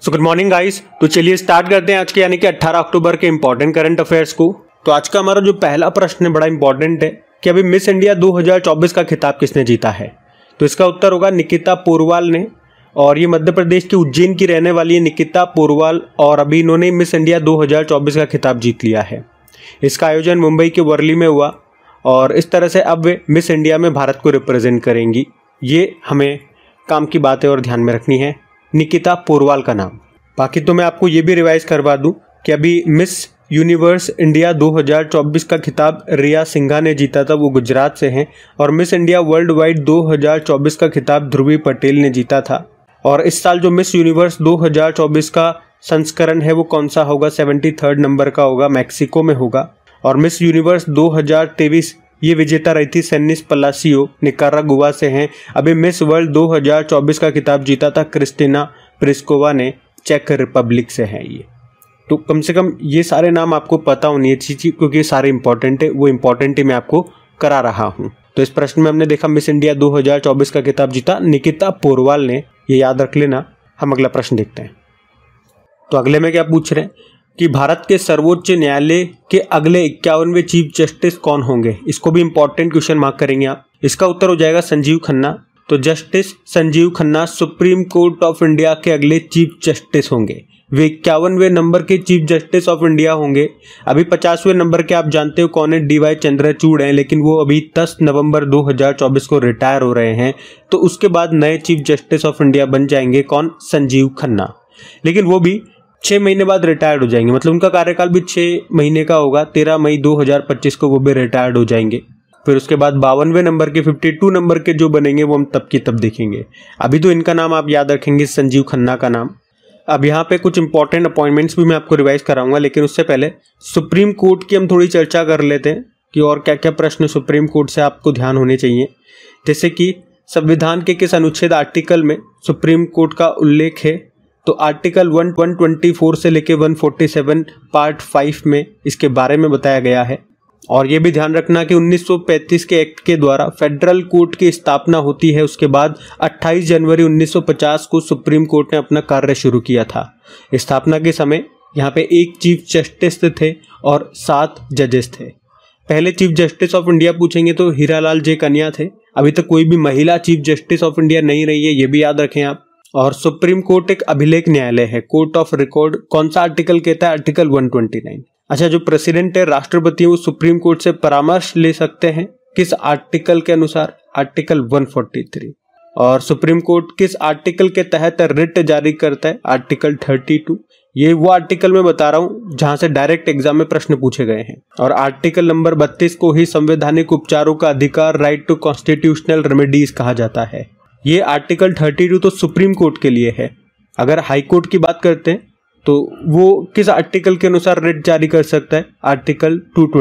So good morning guys. तो चलिए start करते हैं आज के यानी कि 18 अक्टूबर के इंपॉर्टेंट करंट अफेयर्स को। तो आज का हमारा जो पहला प्रश्न है बड़ा इंपॉर्टेंट है कि अभी मिस इंडिया 2024 का खिताब किसने जीता है। तो इसका उत्तर होगा निकिता पोरवाल ने, और ये मध्य प्रदेश के उज्जैन की रहने वाली है निकिता पोरवाल, और अभी इन्होंने मिस इंडिया 2024 का खिताब जीत लिया है। इसका आयोजन मुंबई के वर्ली में हुआ और इस तरह से अब वे मिस इंडिया में भारत को रिप्रेजेंट करेंगी। ये हमें काम की बातें और ध्यान में रखनी है, निकिता पोरवाल का नाम। बाकी तो मैं आपको ये भी रिवाइज करवा दूं कि अभी मिस यूनिवर्स इंडिया 2024 का खिताब रिया सिंघा ने जीता था, वो गुजरात से हैं। और मिस इंडिया वर्ल्ड वाइड 2024 का खिताब ध्रुवी पटेल ने जीता था। और इस साल जो मिस यूनिवर्स 2024 का संस्करण है वो कौन सा होगा, 73rd नंबर का होगा, मैक्सिको में होगा। और मिस यूनिवर्स 2023 ये विजेता रही थी सेनिस पलासियो, निकारागुआ से हैं। अभी मिस वर्ल्ड 2024 का खिताब जीता था क्रिस्टिना प्रिस्कोवा ने, चेक रिपब्लिक से हैं ये। तो कम से कम ये सारे नाम आपको पता होनी चाहिए क्योंकि ये सारे इंपॉर्टेंट है, वो इंपॉर्टेंट ही मैं आपको करा रहा हूँ। तो इस प्रश्न में हमने देखा मिस इंडिया 2024 का खिताब जीता निकिता पोरवाल ने, ये याद रख लेना। हम अगला प्रश्न देखते हैं। तो अगले में क्या पूछ रहे हैं कि भारत के सर्वोच्च न्यायालय के अगले 51वें चीफ जस्टिस कौन होंगे। इसको भी इंपॉर्टेंट क्वेश्चन मार्क करेंगे आप। इसका उत्तर हो जाएगा संजीव खन्ना। तो justice Sanjiv Khanna Supreme Court of India के अगले चीफ जस्टिस होंगे। वे 51वें नंबर के चीफ जस्टिस ऑफ इंडिया होंगे। अभी 50वें नंबर के आप जानते हो कौन है, DY चंद्रचूड़ हैं, लेकिन वो अभी 10 नवंबर 2024 को रिटायर हो रहे हैं। तो उसके बाद नए चीफ जस्टिस ऑफ इंडिया बन जाएंगे कौन, संजीव खन्ना। लेकिन वो भी 6 महीने बाद रिटायर्ड हो जाएंगे, मतलब उनका कार्यकाल भी 6 महीने का होगा। 13 मई 2025 को वो भी रिटायर्ड हो जाएंगे। फिर उसके बाद 52वें नंबर के 52 नंबर के जो बनेंगे वो हम तब की तब देखेंगे। अभी तो इनका नाम आप याद रखेंगे, संजीव खन्ना का नाम। अब यहाँ पे कुछ इंपॉर्टेंट अपॉइंटमेंट्स भी मैं आपको रिवाइज कराऊंगा, लेकिन उससे पहले सुप्रीम कोर्ट की हम थोड़ी चर्चा कर लेते हैं कि और क्या क्या प्रश्न सुप्रीम कोर्ट से आपको ध्यान होने चाहिए। जैसे कि संविधान के किस अनुच्छेद आर्टिकल में सुप्रीम कोर्ट का उल्लेख है। तो आर्टिकल 124 से लेके 147 पार्ट 5 में इसके बारे में बताया गया है। और ये भी ध्यान रखना कि 1935 के एक्ट के द्वारा फेडरल कोर्ट की स्थापना होती है। उसके बाद 28 जनवरी 1950 को सुप्रीम कोर्ट ने अपना कार्य शुरू किया था। स्थापना के समय यहाँ पे एक चीफ जस्टिस थे और 7 जजेस थे। पहले चीफ जस्टिस ऑफ इंडिया पूछेंगे तो हीरालाल जे कन्या थे। अभी तक कोई भी महिला चीफ जस्टिस ऑफ इंडिया नहीं रही है, ये भी याद रखें आप। और सुप्रीम कोर्ट एक अभिलेख न्यायालय है, कोर्ट ऑफ रिकॉर्ड कौन सा आर्टिकल कहता है, आर्टिकल 129। अच्छा, जो प्रेसिडेंट है, राष्ट्रपति, वो सुप्रीम कोर्ट से परामर्श ले सकते हैं किस आर्टिकल के अनुसार, आर्टिकल 143। और सुप्रीम कोर्ट किस आर्टिकल के तहत रिट जारी करता है, आर्टिकल 32। ये वो आर्टिकल मैं बता रहा हूँ जहां से डायरेक्ट एग्जाम में प्रश्न पूछे गए हैं। और आर्टिकल नंबर 32 को ही संवैधानिक उपचारों का अधिकार, राइट टू कॉन्स्टिट्यूशनल रेमेडीज कहा जाता है। ये आर्टिकल 32 तो सुप्रीम कोर्ट के लिए है। अगर हाई कोर्ट की बात करते हैं तो वो किस आर्टिकल के अनुसार रिट जारी कर सकता है, आर्टिकल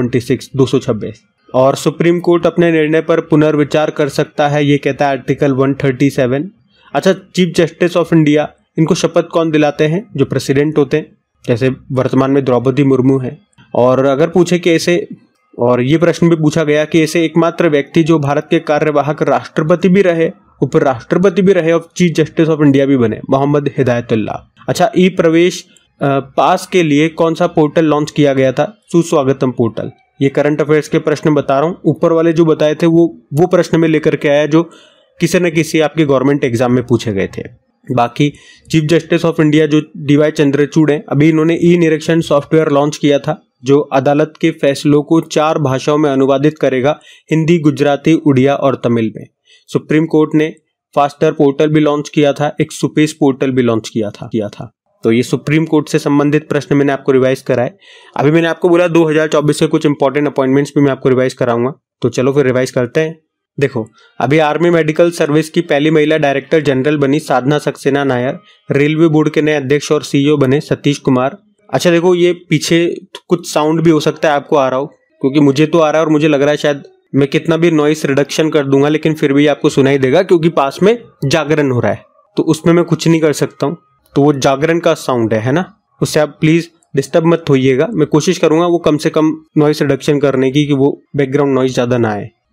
226। और सुप्रीम कोर्ट अपने निर्णय पर पुनर्विचार कर सकता है, ये कहता है आर्टिकल 137। अच्छा, चीफ जस्टिस ऑफ इंडिया, इनको शपथ कौन दिलाते हैं, जो प्रेसिडेंट होते हैं, जैसे वर्तमान में द्रौपदी मुर्मू है। और अगर पूछे कि ऐसे, और ये प्रश्न भी पूछा गया कि ऐसे एकमात्र व्यक्ति जो भारत के कार्यवाहक राष्ट्रपति भी रहे, उपराष्ट्रपति भी रहे और चीफ जस्टिस ऑफ इंडिया भी बने, मोहम्मद हिदायतुल्लाह। अच्छा, ई प्रवेश पास के लिए कौन सा पोर्टल लॉन्च किया गया था, सुस्वागतम पोर्टल। ये करंट अफेयर्स के प्रश्न बता रहा हूँ, ऊपर वाले जो बताए थे वो प्रश्न में लेकर के आया जो किसी न किसी आपके गवर्नमेंट एग्जाम में पूछे गए थे। बाकी चीफ जस्टिस ऑफ इंडिया जो DY चंद्रचूड़ हैं, अभी इन्होंने ई निरीक्षण सॉफ्टवेयर लॉन्च किया था जो अदालत के फैसलों को 4 भाषाओं में अनुवादित करेगा, हिंदी, गुजराती, उड़िया और तमिल में। सुप्रीम कोर्ट ने फास्टर पोर्टल भी लॉन्च किया था, एक सुपेस पोर्टल भी लॉन्च किया था। तो ये सुप्रीम कोर्ट से संबंधित प्रश्न मैंने आपको रिवाइज कराए। अभी मैंने आपको बोला 2024 के कुछ इंपॉर्टेंट अपॉइंटमेंट्स भी मैं आपको रिवाइज कराऊंगा, तो चलो फिर रिवाइज करते हैं। देखो, अभी आर्मी मेडिकल सर्विस की पहली महिला डायरेक्टर जनरल बनी साधना सक्सेना नायर। रेलवे बोर्ड के नए अध्यक्ष और CEO बने सतीश कुमार। अच्छा देखो, ये पीछे कुछ साउंड भी हो सकता है आपको आ रहा हो, क्योंकि मुझे तो आ रहा है और मुझे लग रहा है शायद मैं कितना भी नॉइस रिडक्शन कर दूंगा लेकिन फिर भी आपको सुनाई देगा, क्योंकि पास में जागरण हो रहा है, तो उसमें मैं कुछ नहीं कर सकता हूँ। तो वो जागरण का साउंड है ना, उससे आप प्लीज डिस्टर्ब मत होइएगा। मैं कोशिश करूंगा वो कम से कम नॉइस रिडक्शन करने की, कि वो बैकग्राउंड नॉइस ज्यादा ना आए।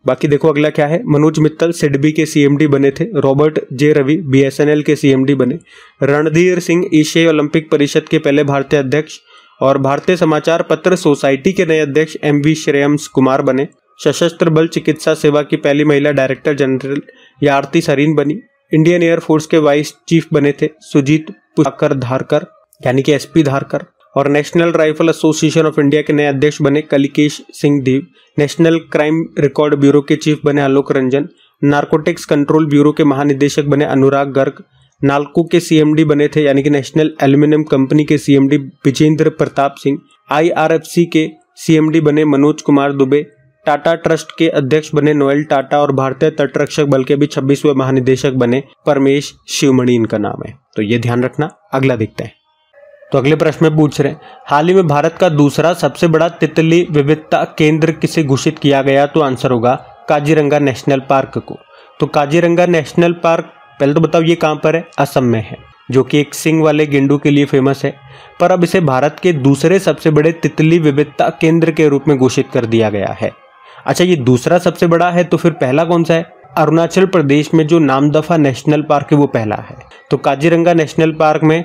बाकी देखो अगला क्या है, मनोज मित्तल सिडबी के सीएमडी बने थे, रॉबर्ट जे रवि बीएसएनएल के सीएमडी बने, रणधीर सिंह एशियाई ओलंपिक परिषद के पहले भारतीय अध्यक्ष और भारतीय समाचार पत्र सोसाइटी के नए अध्यक्ष एमवी श्रेयम्स कुमार बने, सशस्त्र बल चिकित्सा सेवा की पहली महिला डायरेक्टर जनरल आरती सरीन बनी, इंडियन एयरफोर्स के वाइस चीफ बने थे सुजीत पुष्कर धारकर यानी कि एसपी धारकर, और national rifle association of India के नए अध्यक्ष बने Kalikesh Singh Deo, national crime record bureau के चीफ बने Alok Ranjan, narcotics control bureau के महानिदेशक बने अनुराग गर्ग, नाल्को के सीएमडी बने थे यानी कि नेशनल एल्यूमिनियम कंपनी के सीएमडी विजेंद्र प्रताप सिंह, आईआरएफसी के सीएमडी बने मनोज कुमार दुबे, टाटा ट्रस्ट के अध्यक्ष बने नोएल टाटा और भारतीय तटरक्षक बल के भी 26वें महानिदेशक बने परमेश शिवमणि इनका नाम है। तो ये ध्यान रखना। अगला देखते हैं। तो अगले प्रश्न में पूछ रहे हैं, हाल ही में भारत का दूसरा सबसे बड़ा तितली विविधता केंद्र किसे घोषित किया गया? तो आंसर होगा काजीरंगा नेशनल पार्क को। तो काजीरंगा नेशनल पार्क पहले तो बताओ ये कहाँ पर है? असम में है, जो कि एक सींग वाले गेंडू के लिए फेमस है, पर अब इसे भारत के दूसरे सबसे बड़े तितली विविधता केंद्र के रूप में घोषित कर दिया गया है। अच्छा, ये दूसरा सबसे बड़ा है तो फिर पहला कौन सा है? अरुणाचल प्रदेश में जो नामदफा नेशनल पार्क है वो पहला है। तो काजीरंगा नेशनल पार्क में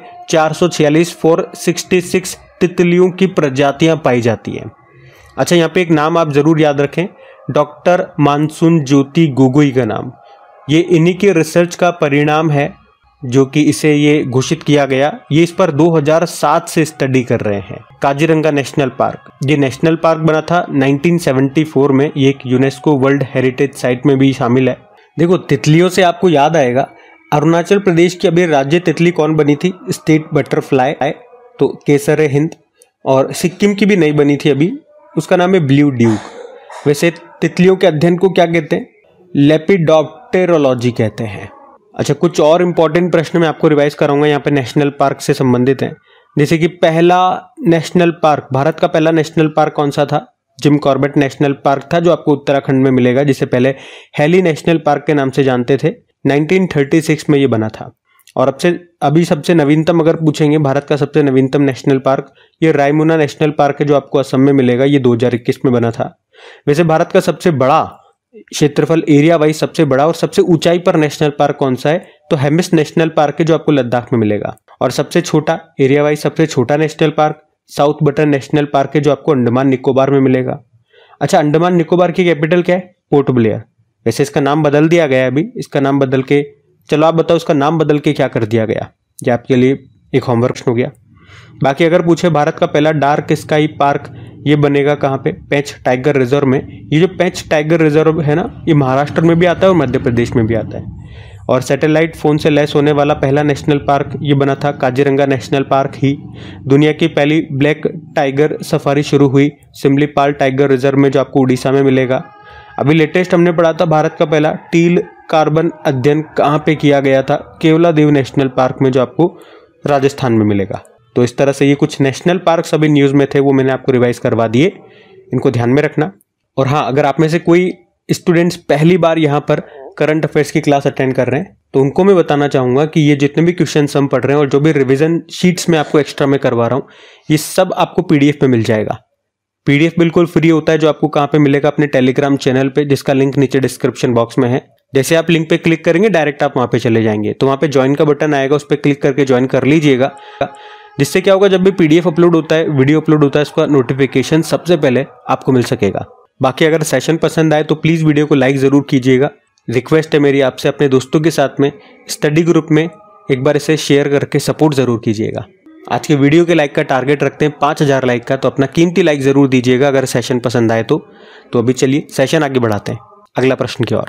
446 तितलियों की प्रजातियां पाई जाती हैं। अच्छा, यहाँ पे एक नाम आप जरूर याद रखें, डॉक्टर मानसून ज्योति गोगोई का नाम। ये इन्हीं के रिसर्च का परिणाम है जो कि इसे ये घोषित किया गया। ये इस पर 2007 से स्टडी कर रहे हैं। काजीरंगा नेशनल पार्क, ये नेशनल पार्क बना था 1974 में। ये एक यूनेस्को वर्ल्ड हेरिटेज साइट में भी शामिल है। देखो, तितलियों से आपको याद आएगा, अरुणाचल प्रदेश की अभी राज्य तितली कौन बनी थी? स्टेट बटरफ्लाई, तो केसर हिंद। और सिक्किम की भी नई बनी थी अभी, उसका नाम है ब्लू ड्यूक। वैसे तितलियों के अध्ययन को क्या कहते हैं? लेपिडोप्टेरोलॉजी कहते हैं। अच्छा, कुछ और इंपॉर्टेंट प्रश्न मैं आपको रिवाइज कराऊंगा यहाँ पे नेशनल पार्क से संबंधित हैं। जैसे कि पहला नेशनल पार्क, भारत का पहला नेशनल पार्क कौन सा था? जिम कॉर्बेट नेशनल पार्क था, जो आपको उत्तराखंड में मिलेगा, जिसे पहले हेली नेशनल पार्क के नाम से जानते थे। 1936 में ये बना था। और अभी सबसे नवीनतम अगर पूछेंगे, भारत का सबसे नवीनतम नेशनल पार्क, ये रायमोना नेशनल पार्क है, जो आपको असम में मिलेगा। ये 2021 में बना था। वैसे भारत का सबसे बड़ा क्षेत्रफल एरिया वाइज सबसे बड़ा और सबसे ऊंचाई पर नेशनल पार्क कौन सा है? तो हेमिस नेशनल पार्क है, जो आपको लद्दाख में मिलेगा। और सबसे छोटा एरिया वाइज सबसे छोटा national park South Button national park है, जो आपको अंडमान निकोबार में मिलेगा। अच्छा, अंडमान निकोबार की कैपिटल क्या है? Port Blair. वैसे इसका नाम बदल दिया गया है अभी, इसका नाम बदल के, चलो आप बताओ इसका नाम बदल के क्या कर दिया गया? ये आपके लिए एक होमवर्क हो गया। बाकी अगर पूछे भारत का पहला डार्क स्काई पार्क, ये बनेगा कहाँ पे? पेंच टाइगर रिजर्व में। ये जो पेंच टाइगर रिजर्व है ना, ये महाराष्ट्र में भी आता है और मध्य प्रदेश में भी आता है। और सैटेलाइट फोन से लैस होने वाला पहला नेशनल पार्क ये बना था काजीरंगा नेशनल पार्क ही। दुनिया की पहली ब्लैक टाइगर सफारी शुरू हुई सिमलीपाल टाइगर रिजर्व में, जो आपको उड़ीसा में मिलेगा। अभी लेटेस्ट हमने पढ़ा था भारत का पहला टील कार्बन अध्ययन कहाँ पे किया गया था? केवलादेव नेशनल पार्क में, जो आपको राजस्थान में मिलेगा। तो इस तरह से ये कुछ नेशनल पार्क सभी न्यूज़ में थे, वो मैंने आपको रिवाइज करवा दिए, इनको ध्यान में रखना। और हाँ, अगर आप में से कोई स्टूडेंट्स पहली बार यहाँ पर करंट अफेयर्स की क्लास अटेंड कर रहे हैं, तो उनको मैं बताना चाहूँगा कि ये जितने भी क्वेश्चन हम पढ़ रहे हैं और जो भी रिवीजन शीट्स में आपको एक्स्ट्रा में करवा रहा हूँ, ये सब आपको PDF में मिल जाएगा। PDF बिल्कुल फ्री होता है, जो आपको कहाँ पे मिलेगा? अपने टेलीग्राम चैनल पे, जिसका लिंक नीचे डिस्क्रिप्शन बॉक्स में है। जैसे आप लिंक पे क्लिक करेंगे, डायरेक्ट आप वहाँ पे चले जाएंगे, तो वहाँ पे ज्वाइन का बटन आएगा, उस पर क्लिक करके ज्वाइन कर लीजिएगा। जिससे क्या होगा, जब भी PDF अपलोड होता है, वीडियो अपलोड होता है, इसका नोटिफिकेशन सबसे पहले आपको मिल सकेगा। बाकी अगर सेशन पसंद आए तो प्लीज़ वीडियो को लाइक ज़रूर कीजिएगा। रिक्वेस्ट है मेरी आपसे, अपने दोस्तों के साथ में स्टडी ग्रुप में एक बार इसे शेयर करके सपोर्ट ज़रूर कीजिएगा। आज के वीडियो के लाइक का टारगेट रखते हैं 5000 लाइक का, तो अपना कीमती लाइक ज़रूर दीजिएगा अगर सेशन पसंद आए तो। अभी चलिए सेशन आगे बढ़ाते हैं अगला प्रश्न की ओर।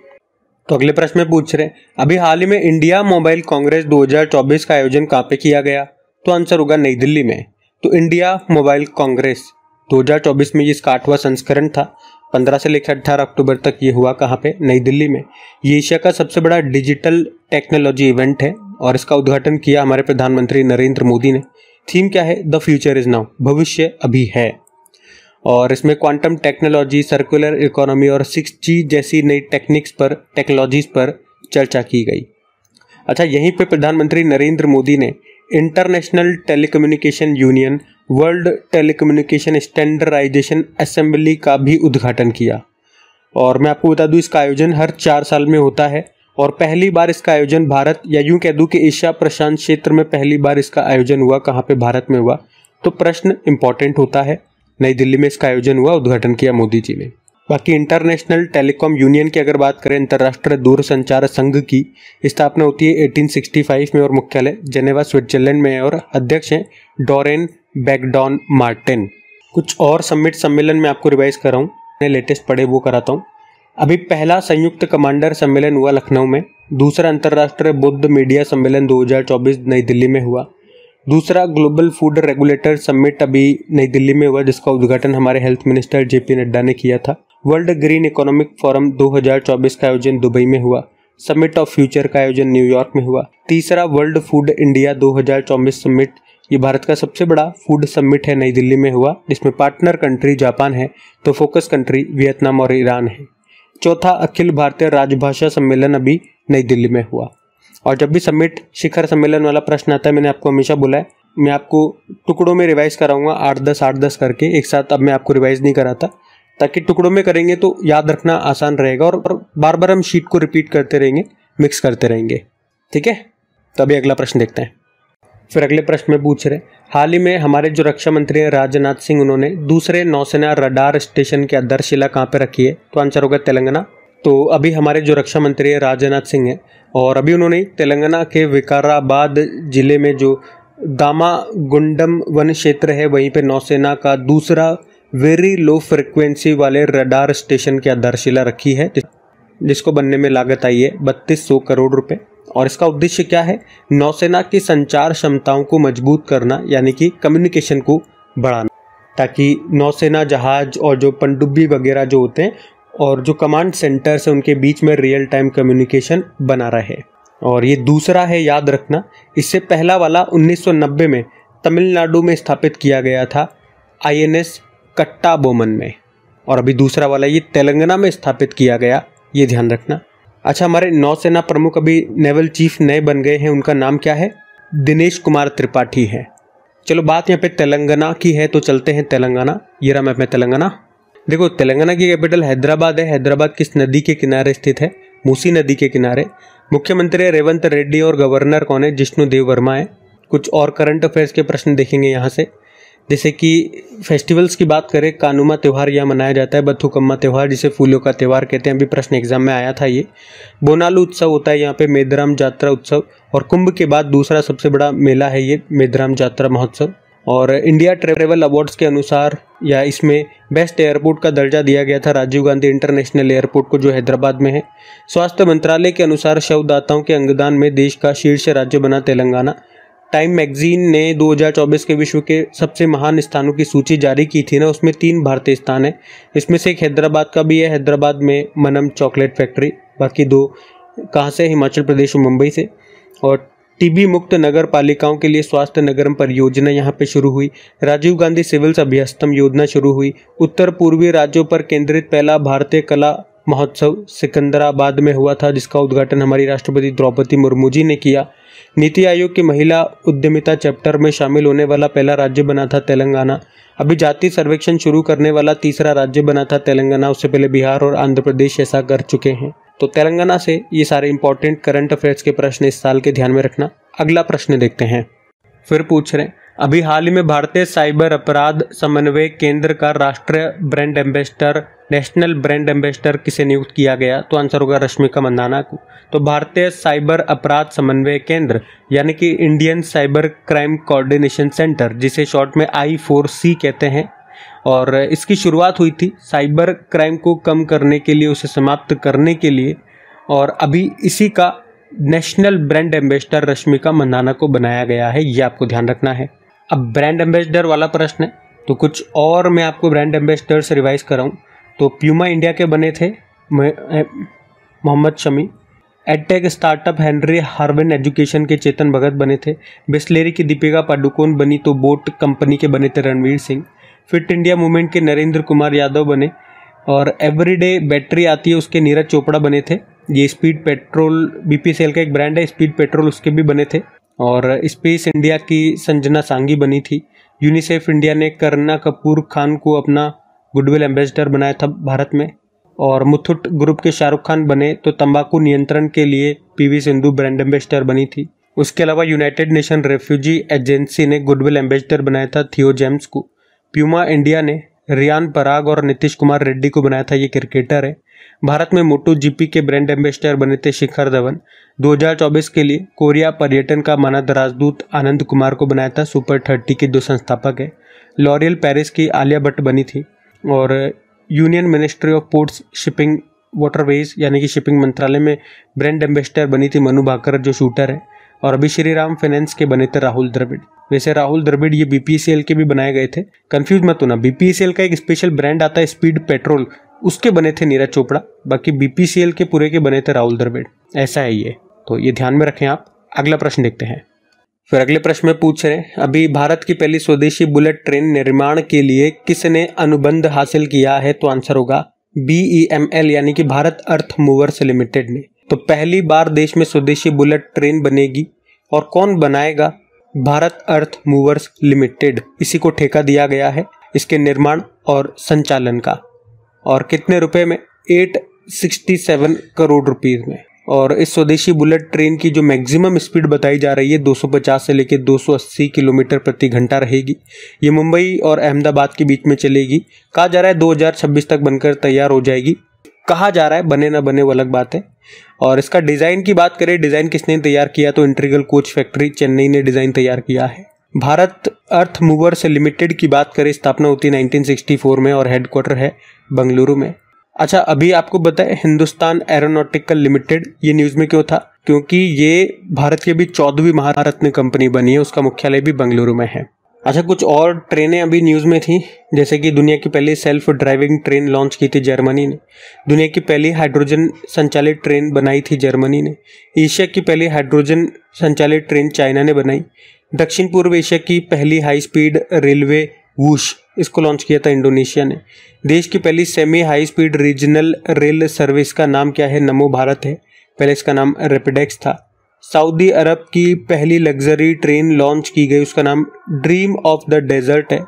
तो अगले प्रश्न में पूछ रहे हैं, अभी हाल ही में इंडिया मोबाइल कांग्रेस 2024 का आयोजन कहाँ पे किया गया? तो आंसर होगा नई दिल्ली में। तो इंडिया मोबाइल कांग्रेस 2024 में ये इसका 8वां संस्करण था। 15 से लेकर 18 अक्टूबर तक ये हुआ कहाँ पे? नई दिल्ली में। ये एशिया का सबसे बड़ा डिजिटल टेक्नोलॉजी इवेंट है और इसका उद्घाटन किया हमारे प्रधानमंत्री नरेंद्र मोदी ने। थीम क्या है? द फ्यूचर इज नाउ, भविष्य अभी है। और इसमें क्वांटम टेक्नोलॉजी, सर्कुलर इकोनॉमी और 6G जैसी नई टेक्नोलॉजीज पर चर्चा की गई। अच्छा, यहीं पे प्रधानमंत्री नरेंद्र मोदी ने International Telecommunication Union World Telecommunication Standardization Assembly का भी उद्घाटन किया। और मैं आपको बता दूं इसका आयोजन हर 4 साल में होता है और पहली बार इसका आयोजन भारत या यूं कह दूं कि एशिया प्रशांत क्षेत्र में पहली बार इसका आयोजन हुआ। कहाँ पे? भारत में हुआ। तो प्रश्न इंपॉर्टेंट होता है। नई दिल्ली में इसका आयोजन हुआ, उद्घाटन किया मोदी जी ने। बाकी इंटरनेशनल टेलीकॉम यूनियन की अगर बात करें, अंतर्राष्ट्रीय दूरसंचार संघ की स्थापना होती है 1865 में और मुख्यालय जेनेवा स्विट्जरलैंड में है और अध्यक्ष हैं डोरेन बैगडॉन मार्टिन। कुछ और समिट सम्मेलन में आपको रिवाइज कर रहा हूँ, मैंने लेटेस्ट पढ़े वो कराता हूँ। अभी पहला संयुक्त कमांडर सम्मेलन हुआ लखनऊ में। दूसरा अंतर्राष्ट्रीय बौद्ध मीडिया सम्मेलन 2024 नई दिल्ली में हुआ। दूसरा ग्लोबल फूड रेगुलेटर समिट अभी नई दिल्ली में हुआ, जिसका उद्घाटन हमारे हेल्थ मिनिस्टर जेपी नड्डा ने किया था। वर्ल्ड ग्रीन इकोनॉमिक फोरम 2024 का आयोजन दुबई में हुआ। समिट ऑफ फ्यूचर का आयोजन न्यूयॉर्क में हुआ। तीसरा वर्ल्ड फूड इंडिया 2024 समिट, ये भारत का सबसे बड़ा फूड समिट है, नई दिल्ली में हुआ, जिसमें पार्टनर कंट्री जापान है तो फोकस कंट्री वियतनाम और ईरान है। चौथा अखिल भारतीय राजभाषा सम्मेलन अभी नई दिल्ली में हुआ। और जब भी समिट शिखर सम्मेलन वाला प्रश्न आता है, मैंने आपको हमेशा बोला है मैं आपको टुकड़ों में रिवाइज कराऊंगा 8-10 करके एक साथ। अब मैं आपको रिवाइज नहीं कराता, ताकि टुकड़ों में करेंगे तो याद रखना आसान रहेगा और बार बार हम शीट को रिपीट करते रहेंगे, मिक्स करते रहेंगे। ठीक है, तो अभी अगला प्रश्न देखते हैं। फिर अगले प्रश्न में पूछ रहे, हाल ही में हमारे जो रक्षा मंत्री हैं राजनाथ सिंह, उन्होंने दूसरे नौसेना रडार स्टेशन की आधारशिला कहाँ पे रखी है? तो आंसर होगा तेलंगाना। तो अभी हमारे जो रक्षा मंत्री है राजनाथ सिंह हैं और अभी उन्होंने तेलंगाना के विकाराबाद जिले में जो दामागुंडम वन क्षेत्र है वहीं पे नौसेना का दूसरा वेरी लो फ्रिक्वेंसी वाले रडार स्टेशन की आधारशिला रखी है, जिसको बनने में लागत आई है 3200 करोड़ रुपए। और इसका उद्देश्य क्या है? नौसेना की संचार क्षमताओं को मजबूत करना, यानी कि कम्युनिकेशन को बढ़ाना, ताकि नौसेना जहाज और जो पनडुब्बी वगैरह जो होते हैं और जो कमांड सेंटर्स है उनके बीच में रियल टाइम कम्युनिकेशन बना रहे। और ये दूसरा है, याद रखना। इससे पहला वाला 1990 में तमिलनाडु में स्थापित किया गया था INS कट्टाबोमन में, और अभी दूसरा वाला ये तेलंगाना में स्थापित किया गया, ये ध्यान रखना। अच्छा, हमारे नौसेना प्रमुख अभी नेवल चीफ नए बन गए हैं, उनका नाम क्या है? दिनेश कुमार त्रिपाठी है। चलो बात यहाँ पे तेलंगाना की है तो चलते हैं तेलंगाना। ये रहा मैप में तेलंगाना। देखो, तेलंगाना की कैपिटल हैदराबाद है। हैदराबाद किस नदी के किनारे स्थित है? मूसी नदी के किनारे। मुख्यमंत्री रेवंत रेड्डी और गवर्नर कौन है? जिष्णु देव वर्मा है। कुछ और करंट अफेयर्स के प्रश्न देखेंगे यहाँ से, जैसे कि फेस्टिवल्स की बात करें, कानुमा त्यौहार यहाँ मनाया जाता है, बथुकम्मा त्यौहार जिसे फूलों का त्यौहार कहते हैं, अभी प्रश्न एग्जाम में आया था ये। बोनालू उत्सव होता है यहाँ पे, मेदराम जात्रा उत्सव, और कुंभ के बाद दूसरा सबसे बड़ा मेला है ये मेदराम जात्रा महोत्सव। और इंडिया ट्रेवल अवार्ड्स के अनुसार या इसमें बेस्ट एयरपोर्ट का दर्जा दिया गया था राजीव गांधी इंटरनेशनल एयरपोर्ट को, जो हैदराबाद में है। स्वास्थ्य मंत्रालय के अनुसार शवदाताओं के अंगदान में देश का शीर्ष राज्य बना तेलंगाना। टाइम मैगजीन ने 2024 के विश्व के सबसे महान स्थानों की सूची जारी की थी ना, उसमें 3 भारतीय स्थान है, इसमें से एक हैदराबाद का भी है। हैदराबाद में मनम चॉकलेट फैक्ट्री, बाकी 2 कहाँ से? हिमाचल प्रदेश और मुंबई से। और टीबी मुक्त नगर पालिकाओं के लिए स्वास्थ्य नगरम परियोजना यहाँ पे शुरू हुई। राजीव गांधी सिविल्स अभ्यस्तम योजना शुरू हुई। उत्तर पूर्वी राज्यों पर केंद्रित पहला भारतीय कला महोत्सव सिकंदराबाद में हुआ था, जिसका उद्घाटन हमारी राष्ट्रपति द्रौपदी मुर्मू जी ने किया। नीति आयोग के महिला उद्यमिता चैप्टर में शामिल होने वाला पहला राज्य बना था तेलंगाना। अभी जाति सर्वेक्षण शुरू करने वाला तीसरा राज्य बना था तेलंगाना, उससे पहले बिहार और आंध्र प्रदेश ऐसा कर चुके हैं। तो तेलंगाना से ये सारे इंपॉर्टेंट करंट अफेयर्स के प्रश्न इस साल के ध्यान में रखना। अगला प्रश्न देखते हैं। फिर पूछ रहे हैं, अभी हाल ही में भारतीय साइबर अपराध समन्वय केंद्र का राष्ट्रीय brand ambassador, national brand ambassador किसे नियुक्त किया गया? तो आंसर होगा रश्मिका मंदाना को। तो भारतीय साइबर अपराध समन्वय केंद्र यानी कि Indian Cyber Crime Coordination Centre, जिसे शॉर्ट में I4C कहते हैं, और इसकी शुरुआत हुई थी साइबर क्राइम को कम करने के लिए, उसे समाप्त करने के लिए, और अभी इसी का national brand ambassador Rashmika Mandanna को बनाया गया है, ये आपको ध्यान रखना है। अब ब्रांड एम्बेसडर वाला प्रश्न है, तो कुछ और मैं आपको ब्रांड एम्बेसडर से रिवाइज कराऊं तो प्यूमा इंडिया के बने थे Mohammed Shami. Edtech startup Henry Harvin Education के चेतन भगत बने थे। बिस्लेरी की दीपिका पादुकोण बनी तो बोट कंपनी के बने थे Ranveer Singh. Fit India Movement के नरेंद्र कुमार यादव बने, और एवरीडे बैटरी आती है उसके नीरज चोपड़ा बने थे। ये स्पीड पेट्रोल BPCL का एक ब्रांड है, स्पीड पेट्रोल, उसके भी बने थे। और स्पेस इंडिया की संजना सांगी बनी थी। यूनिसेफ इंडिया ने करीना कपूर खान को अपना गुडविल एम्बेसडर बनाया था भारत में। और मुथुट ग्रुप के शाहरुख खान बने तो तंबाकू नियंत्रण के लिए पीवी सिंधु ब्रांड एम्बेसडर बनी थी। उसके अलावा यूनाइटेड नेशन रेफ्यूजी एजेंसी ने गुडविल एम्बेसडर बनाया था थियो जेम्स को। प्यूमा इंडिया ने रियान पराग और नीतीश कुमार रेड्डी को बनाया था, ये क्रिकेटर है। भारत में मोटो जीपी के ब्रांड एम्बेसडर बने थे शिखर धवन। 2024 के लिए कोरिया पर्यटन का मानद राजदूत आनंद कुमार को बनाया था, सुपर 30 के 2 संस्थापक है। लॉरियल पेरिस की आलिया भट्ट बनी थी। और Union Ministry of Ports shipping waterways यानी कि शिपिंग मंत्रालय में ब्रांड एम्बेसडर बनी थी मनु भाकर जो शूटर है। और अभी श्री राम फाइनेंस के बने थे राहुल द्रविड़। वैसे राहुल द्रविड़ ये बीपीसीएल के भी बनाए गए थे, कंफ्यूज मत होना। बीपीसीएल का एक स्पेशल ब्रांड आता है स्पीड पेट्रोल, उसके बने थे नीरज चोपड़ा, बाकी बीपीसीएल के पूरे के बने थे राहुल द्रविड़। ऐसा है ये, तो ये ध्यान में रखें आप। अगला प्रश्न देखते हैं। फिर अगले प्रश्न में पूछ रहे हैं, अभी भारत की पहली स्वदेशी बुलेट ट्रेन निर्माण के लिए किसने अनुबंध हासिल किया है? तो आंसर होगा BEML यानी कि भारत अर्थ मूवर्स लिमिटेड ने। तो पहली बार देश में स्वदेशी बुलेट ट्रेन बनेगी और कौन बनाएगा? भारत अर्थ मूवर्स लिमिटेड, इसी को ठेका दिया गया है इसके निर्माण और संचालन का। और कितने रुपए में? 867 करोड़ रुपीस में। और इस स्वदेशी बुलेट ट्रेन की जो मैक्सिमम स्पीड बताई जा रही है 250 से लेकर 280 किलोमीटर प्रति घंटा रहेगी। ये मुंबई और अहमदाबाद के बीच में चलेगी। कहा जा रहा है 2026 तक बनकर तैयार हो जाएगी। कहा जा रहा है, बने ना बने वो अलग बात है। और इसका डिज़ाइन की बात करें, डिज़ाइन किसने तैयार किया? तो इंटीग्रल कोच फैक्ट्री चेन्नई ने डिज़ाइन तैयार किया है। भारत अर्थ मूवर्स लिमिटेड की बात करें, स्थापना होती है 1964 में और हेडक्वार्टर है बंगलुरु में। अच्छा, अभी आपको बताएं हिंदुस्तान एरोनॉटिकल लिमिटेड, ये न्यूज़ में क्यों था? क्योंकि ये भारत की भी 14वीं महारत्न कंपनी बनी है, उसका मुख्यालय भी बंगलुरु में है। अच्छा, कुछ और ट्रेनें अभी न्यूज़ में थी, जैसे कि दुनिया की पहली सेल्फ ड्राइविंग ट्रेन लॉन्च की थी जर्मनी ने। दुनिया की पहली हाइड्रोजन संचालित ट्रेन बनाई थी जर्मनी ने। एशिया की पहली हाइड्रोजन संचालित ट्रेन चाइना ने बनाई। दक्षिण पूर्व एशिया की पहली हाई स्पीड रेलवे वूश, इसको लॉन्च किया था इंडोनेशिया ने। देश की पहली semi high speed regional rail service का नाम क्या है? नमो भारत है, पहले इसका नाम रैपिडेक्स था। सऊदी अरब की पहली लग्जरी ट्रेन लॉन्च की गई, उसका नाम ड्रीम ऑफ द डेजर्ट है।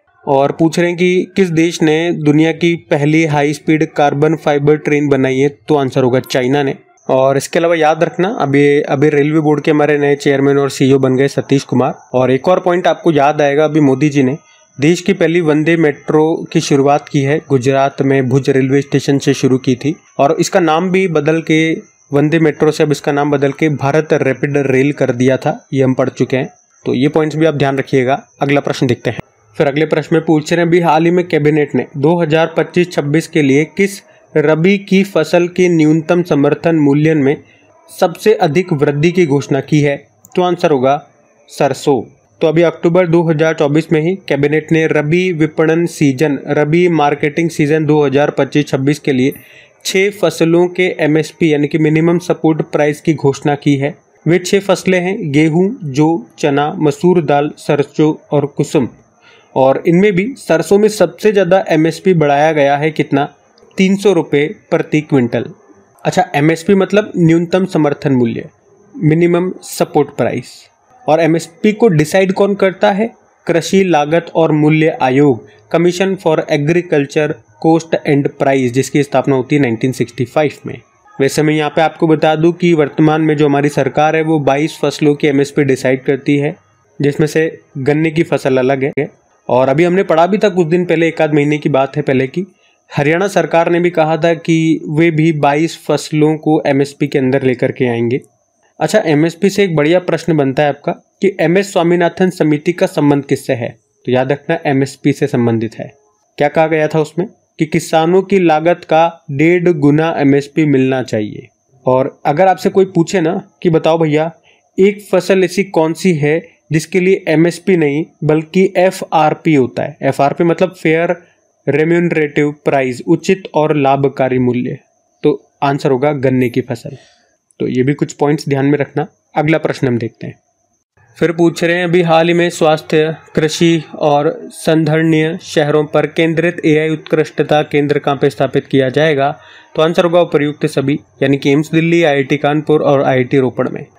और पूछ रहे हैं कि किस देश ने दुनिया की पहली high speed carbon fibre train बनाई है? तो आंसर होगा चाइना ने। और इसके अलावा याद रखना, अभी रेलवे बोर्ड के हमारे नए चेयरमैन और सीईओ बन गए सतीश कुमार। और एक और पॉइंट आपको याद आएगा, अभी मोदी जी ने देश की पहली वंदे मेट्रो की शुरुआत की है। गुजरात में भुज रेलवे स्टेशन से शुरू की थी और इसका नाम भी बदल के वंदे मेट्रो से अब इसका नाम बदल के भारत रैपिड रेल कर दिया था, ये हम पढ़ चुके हैं। तो ये पॉइंट्स भी आप ध्यान रखिएगा। अगला प्रश्न देखते हैं। फिर अगले प्रश्न में पूछ रहे हैं, अभी हाल ही में कैबिनेट ने 2025-26 के लिए किस रबी की फसल के न्यूनतम समर्थन मूल्य में सबसे अधिक वृद्धि की घोषणा की है? तो आंसर होगा सरसों। तो अभी अक्टूबर 2024 में ही कैबिनेट ने रबी विपणन सीजन, रबी मार्केटिंग सीजन 2025-26 के लिए 6 फसलों के एमएसपी यानी कि मिनिमम सपोर्ट प्राइस की घोषणा की है। वे 6 फसलें हैं, गेहूं, जौ, चना, मसूर दाल, सरसों और कुसुम। और इनमें भी सरसों में सबसे ज़्यादा एमएसपी बढ़ाया गया है, कितना? 300 रुपये प्रति क्विंटल। अच्छा, एमएसपी मतलब न्यूनतम समर्थन मूल्य, मिनिमम सपोर्ट प्राइस। और एमएसपी को डिसाइड कौन करता है? कृषि लागत और मूल्य आयोग, Commission for Agriculture Cost and Price, जिसकी स्थापना होती है 1965 में। वैसे मैं यहाँ पे आपको बता दूं कि वर्तमान में जो हमारी सरकार है वो 22 फसलों की एमएसपी डिसाइड करती है, जिसमें से गन्ने की फसल अलग है। और अभी हमने पढ़ा भी था कुछ दिन पहले, 1 आध महीने की बात है पहले की, हरियाणा सरकार ने भी कहा था कि वे भी 22 फसलों को एमएसपी के अंदर लेकर के आएंगे। अच्छा, एमएसपी से एक बढ़िया प्रश्न बनता है आपका कि एमएस स्वामीनाथन समिति का संबंध किससे है? तो याद रखना एमएसपी से संबंधित है। क्या कहा गया था उसमें? कि किसानों की लागत का 1.5 गुना एमएसपी मिलना चाहिए। और अगर आपसे कोई पूछे ना कि बताओ भैया एक फसल ऐसी कौन सी है जिसके लिए एमएसपी नहीं बल्कि एफआरपी होता है? एफआरपी मतलब फेयर रेम्यूनरेटिव प्राइस, उचित और लाभकारी मूल्य। तो आंसर होगा गन्ने की फसल। तो ये भी कुछ पॉइंट्स ध्यान में रखना। अगला प्रश्न हम देखते हैं। फिर पूछ रहे हैं, अभी हाल ही में स्वास्थ्य, कृषि और संधारणीय शहरों पर केंद्रित एआई उत्कृष्टता केंद्र कहाँ पे स्थापित किया जाएगा? तो आंसर होगा उपर्युक्त सभी, यानी कि एम्स दिल्ली, आईआईटी कानपुर और आईआईटी रोपड़ में।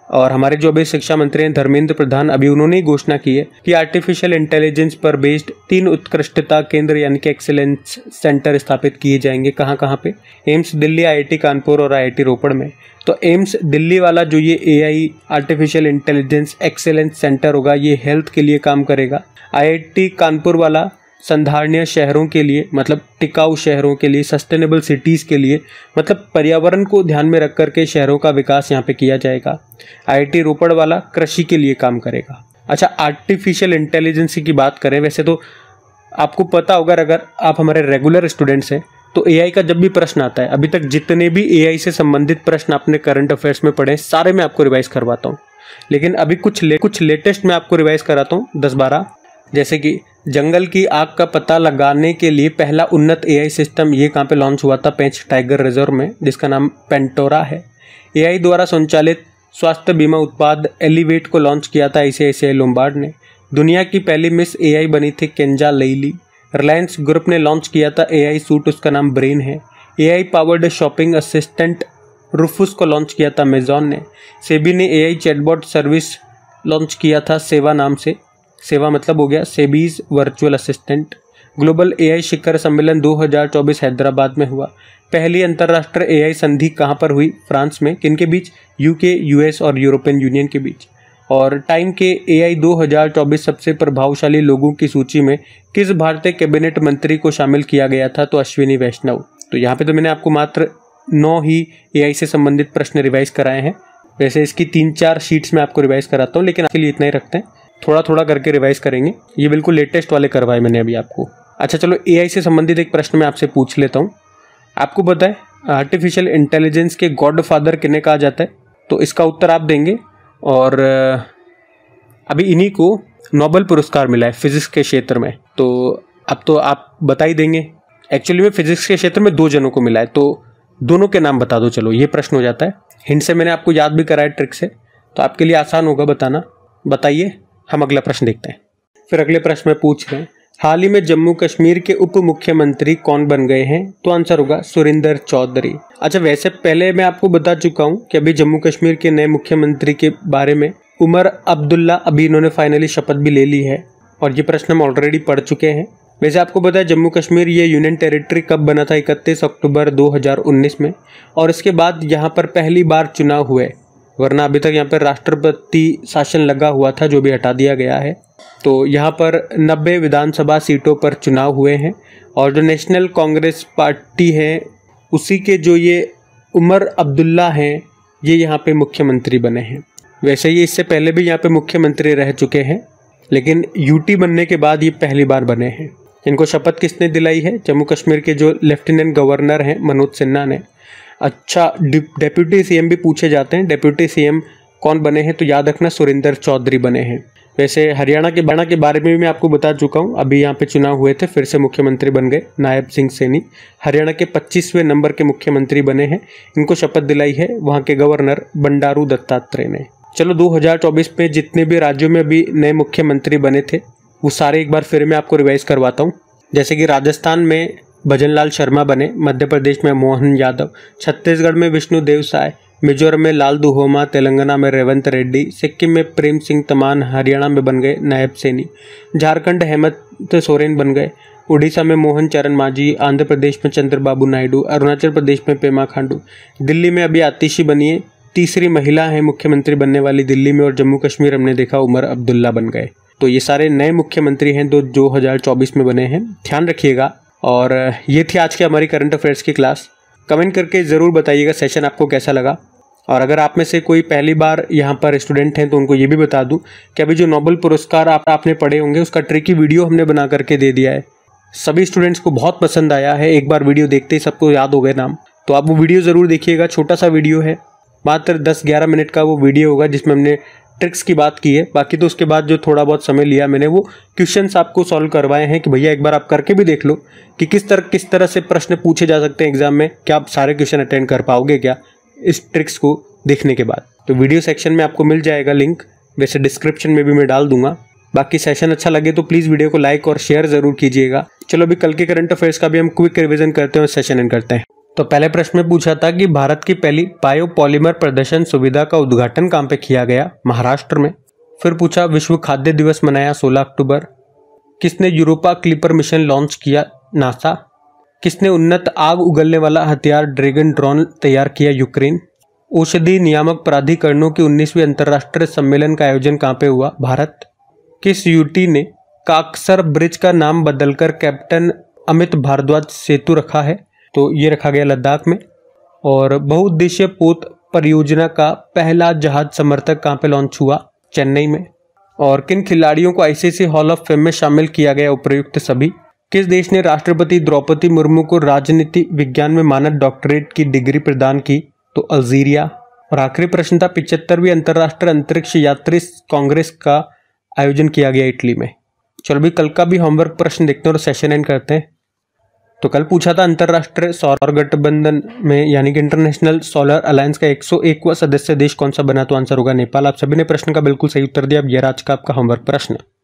और हमारे जो अभी शिक्षा मंत्री हैं धर्मेंद्र प्रधान, अभी उन्होंने ही घोषणा की है कि आर्टिफिशियल इंटेलिजेंस पर बेस्ड 3 उत्कृष्टता केंद्र यानी कि एक्सीलेंस सेंटर स्थापित किए जाएंगे। कहाँ कहाँ पे? एम्स दिल्ली, IIT कानपुर और IIT रोपड़ में। तो एम्स दिल्ली वाला जो ये AI artificial intelligence excellence centre होगा, ये हेल्थ के लिए काम करेगा। IIT कानपुर वाला संधारणीय शहरों के लिए, मतलब टिकाऊ शहरों के लिए, सस्टेनेबल सिटीज़ के लिए, मतलब पर्यावरण को ध्यान में रख करके शहरों का विकास यहाँ पे किया जाएगा। IIT रोपड़ वाला कृषि के लिए काम करेगा। अच्छा, आर्टिफिशियल इंटेलिजेंस की बात करें, वैसे तो आपको पता होगा, अगर आप हमारे रेगुलर स्टूडेंट्स हैं तो AI का जब भी प्रश्न आता है, अभी तक जितने भी AI से संबंधित प्रश्न आपने करंट अफेयर्स में पढ़े सारे मैं आपको रिवाइज करवाता हूँ। लेकिन अभी कुछ लेटेस्ट मैं आपको रिवाइज कराता हूँ 10-12। जैसे कि जंगल की आग का पता लगाने के लिए पहला उन्नत AI सिस्टम ये कहाँ पे लॉन्च हुआ था? पेंच टाइगर रिजर्व में, जिसका नाम पेंटोरा है। AI द्वारा संचालित स्वास्थ्य बीमा उत्पाद एलिवेट को लॉन्च किया था ICICI लोम्बार्ड ने। दुनिया की पहली मिस AI बनी थी केंजा लेइली। रिलायंस ग्रुप ने लॉन्च किया था AI सूट, उसका नाम ब्रेन है। AI powered shopping assistant Rufus को लॉन्च किया था अमेजॉन ने। सेबी ने AI चैटबॉट सर्विस लॉन्च किया था सेवा नाम से। सेवा मतलब हो गया SEBI's virtual assistant. Global AI शिखर सम्मेलन 2024 हैदराबाद में हुआ। पहली अंतर्राष्ट्रीय AI संधि कहाँ पर हुई? फ्रांस में। किनके बीच? UK, US और यूरोपियन यूनियन के बीच। और टाइम के AI 2024 सबसे प्रभावशाली लोगों की सूची में किस भारतीय कैबिनेट मंत्री को शामिल किया गया था? तो अश्विनी वैष्णव। तो यहाँ पे तो मैंने आपको मात्र 9 ही AI से संबंधित प्रश्न रिवाइज कराए हैं। वैसे इसकी 3-4 शीट्स में आपको रिवाइज कराता हूँ, लेकिन आपके लिए इतना ही रखते हैं, थोड़ा थोड़ा करके रिवाइज करेंगे। ये बिल्कुल लेटेस्ट वाले करवाए मैंने अभी आपको। अच्छा चलो, AI से संबंधित एक प्रश्न मैं आपसे पूछ लेता हूँ। आपको पता है आर्टिफिशियल इंटेलिजेंस के गॉड फादर किन्हें कहा जाता है? तो इसका उत्तर आप देंगे। और अभी इन्हीं को नोबेल पुरस्कार मिला है फिजिक्स के क्षेत्र में। तो अब तो आप बता ही देंगे। एक्चुअली में फिजिक्स के क्षेत्र में 2 जनों को मिला है, तो दोनों के नाम बता दो। चलो, ये प्रश्न हो जाता है। हिंट से मैंने आपको याद भी कराया ट्रिक से, तो आपके लिए आसान होगा बताना। बताइए, हम अगला प्रश्न देखते हैं। फिर अगले प्रश्न में पूछ रहे हैं, हाल ही में जम्मू कश्मीर के उप मुख्यमंत्री कौन बन गए हैं? तो आंसर होगा सुरिंदर चौधरी। अच्छा, वैसे पहले मैं आपको बता चुका हूं कि अभी जम्मू कश्मीर के नए मुख्यमंत्री के बारे में उमर अब्दुल्ला, अभी इन्होंने फाइनली शपथ भी ले ली है, और ये प्रश्न हम ऑलरेडी पढ़ चुके हैं। वैसे आपको पता है जम्मू कश्मीर ये यूनियन टेरिटरी कब बना था? 31 अक्टूबर 2019 में, और इसके बाद यहाँ पर पहली बार चुनाव हुए, वरना अभी तक यहाँ पर राष्ट्रपति शासन लगा हुआ था, जो भी हटा दिया गया है। तो यहाँ पर 90 विधानसभा सीटों पर चुनाव हुए हैं, और जो नेशनल कांग्रेस पार्टी है उसी के जो ये उमर अब्दुल्ला हैं, ये यहाँ पे मुख्यमंत्री बने हैं। वैसे ये इससे पहले भी यहाँ पे मुख्यमंत्री रह चुके हैं, लेकिन यूटी बनने के बाद ये पहली बार बने हैं। इनको शपथ किसने दिलाई है? जम्मू कश्मीर के जो लेफ्टिनेंट गवर्नर हैं मनोज सिन्हा ने। अच्छा, डेप्यूटी CM भी पूछे जाते हैं। डेप्यूटी CM कौन बने हैं? तो याद रखना सुरिंदर चौधरी बने हैं। वैसे हरियाणा के बारे में भी मैं आपको बता चुका हूँ, अभी यहाँ पे चुनाव हुए थे, फिर से मुख्यमंत्री बन गए नायब सिंह सैनी। हरियाणा के 25वें नंबर के मुख्यमंत्री बने हैं। इनको शपथ दिलाई है वहाँ के गवर्नर बंडारू दत्तात्रेय ने। चलो, 2024 में जितने भी राज्यों में अभी नए मुख्यमंत्री बने थे वो सारे एक बार फिर मैं आपको रिवाइज करवाता हूँ। जैसे कि राजस्थान में भजनलाल शर्मा बने, मध्य प्रदेश में मोहन यादव, छत्तीसगढ़ में विष्णुदेव साय, मिजोरम में लाल दुहोमा, तेलंगाना में रेवंत रेड्डी, सिक्किम में प्रेम सिंह तमान, हरियाणा में बन गए नायब सैनी, झारखंड हेमंत सोरेन बन गए, उड़ीसा में मोहन चरण मांझी, आंध्र प्रदेश में चंद्रबाबू नायडू, अरुणाचल प्रदेश में पेमा खांडू, दिल्ली में अभी आतिशी बनी है, तीसरी महिला है मुख्यमंत्री बनने वाली दिल्ली में, और जम्मू कश्मीर हमने देखा उमर अब्दुल्ला बन गए। तो ये सारे नए मुख्यमंत्री हैं 2024 में बने हैं, ध्यान रखिएगा। और ये थी आज की हमारी करंट अफेयर्स की क्लास। कमेंट करके ज़रूर बताइएगा सेशन आपको कैसा लगा। और अगर आप में से कोई पहली बार यहाँ पर स्टूडेंट हैं तो उनको ये भी बता दूं कि अभी जो नोबेल पुरस्कार आपने पढ़े होंगे उसका ट्रिकी वीडियो हमने बना करके दे दिया है। सभी स्टूडेंट्स को बहुत पसंद आया है, एक बार वीडियो देखते ही सबको याद हो गए नाम। तो आप वो वीडियो ज़रूर देखिएगा, छोटा सा वीडियो है, मात्र 10-11 मिनट का वो वीडियो होगा जिसमें हमने ट्रिक्स की बात की है। बाकी तो उसके बाद जो थोड़ा बहुत समय लिया मैंने वो क्वेश्चंस आपको सॉल्व करवाए हैं कि भैया एक बार आप करके भी देख लो कि किस तरह से प्रश्न पूछे जा सकते हैं एग्जाम में। क्या आप सारे क्वेश्चन अटेंड कर पाओगे क्या इस ट्रिक्स को देखने के बाद? तो वीडियो सेक्शन में आपको मिल जाएगा लिंक, वैसे डिस्क्रिप्शन में भी मैं डाल दूंगा। बाकी सेशन अच्छा लगे तो प्लीज़ वीडियो को लाइक और शेयर ज़रूर कीजिएगा। चलो अभी कल के करंट अफेयर्स का भी हम क्विक रिविजन करते हैं और सेशन एंड करते हैं। तो पहले प्रश्न में पूछा था कि भारत की पहली बायोपॉलीमर प्रदर्शन सुविधा का उद्घाटन कहाँ पे किया गया? महाराष्ट्र में। फिर पूछा विश्व खाद्य दिवस मनाया 16 अक्टूबर। किसने यूरोपा क्लिपर मिशन लॉन्च किया? नासा। किसने उन्नत आग उगलने वाला हथियार ड्रैगन ड्रोन तैयार किया? यूक्रेन। औषधि नियामक प्राधिकरणों की 19वीं अंतर्राष्ट्रीय सम्मेलन का आयोजन कहाँ पे हुआ? भारत। किस युवती ने काकसर ब्रिज का नाम बदलकर कैप्टन अमित भारद्वाज सेतु रखा है? तो ये रखा गया लद्दाख में। और बहुउद्देशीय पोत परियोजना का पहला जहाज समर्थक कहाँ पे लॉन्च हुआ? चेन्नई में। और किन खिलाड़ियों को आईसीसी हॉल ऑफ फेम में शामिल किया गया? उपर्युक्त सभी। किस देश ने राष्ट्रपति द्रौपदी मुर्मू को राजनीति विज्ञान में मानद डॉक्टरेट की डिग्री प्रदान की? तो अल्जीरिया। और आखिरी प्रश्न था 75वीं अंतर्राष्ट्रीय अंतरिक्ष यात्री कांग्रेस का आयोजन किया गया इटली में। चलो भी कल का भी होमवर्क प्रश्न देखते हैं और सेशन एंड करते हैं। तो कल पूछा था अंतर्राष्ट्रीय सौर गठबंधन में यानी कि इंटरनेशनल सोलर अलायंस का 101वां सदस्य देश कौन सा बना? तो आंसर होगा नेपाल। आप सभी ने प्रश्न का बिल्कुल सही उत्तर दिया। अब यह आज का आपका होमवर्क प्रश्न।